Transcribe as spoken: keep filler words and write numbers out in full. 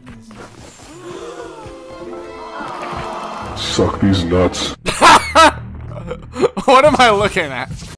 Suck these nuts. What am I looking at?